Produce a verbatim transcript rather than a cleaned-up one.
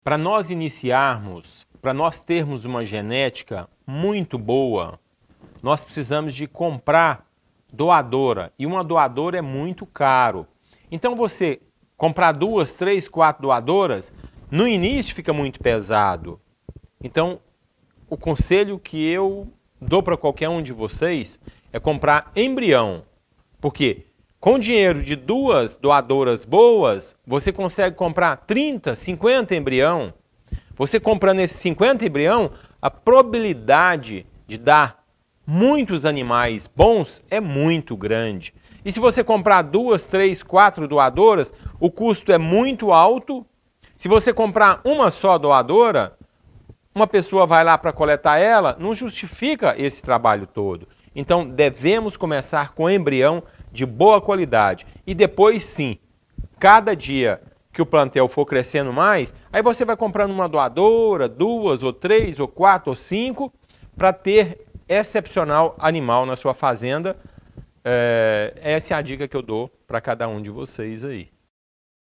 Para nós iniciarmos, para nós termos uma genética muito boa, nós precisamos de comprar doadora. E uma doadora é muito caro. Então você comprar duas, três, quatro doadoras, no início fica muito pesado. Então o conselho que eu dou para qualquer um de vocês é comprar embrião. Porque com dinheiro de duas doadoras boas, você consegue comprar trinta, cinquenta embrião. Você comprando esses cinquenta embrião, a probabilidade de dar muitos animais bons é muito grande. E se você comprar duas, três, quatro doadoras, o custo é muito alto. Se você comprar uma só doadora, uma pessoa vai lá para coletar ela, não justifica esse trabalho todo. Então devemos começar com embrião de boa qualidade. E depois sim, cada dia que o plantel for crescendo mais, aí você vai comprando uma doadora, duas, ou três, ou quatro, ou cinco, para ter excepcional animal na sua fazenda. É, essa é a dica que eu dou para cada um de vocês aí.